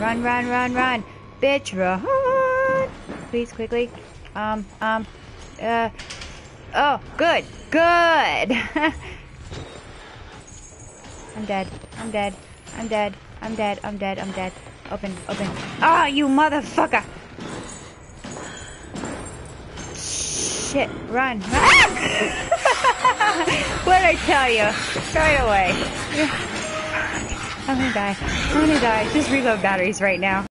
Run, run, run, run. Bitch, run. Please, quickly. Oh, good. Good. I'm dead. I'm dead. I'm dead. I'm dead. I'm dead. I'm dead. Open, open. Ah, you motherfucker! Shit, run. Ah! What did I tell you? Right away. I'm gonna die. I'm gonna die. Just reload batteries right now.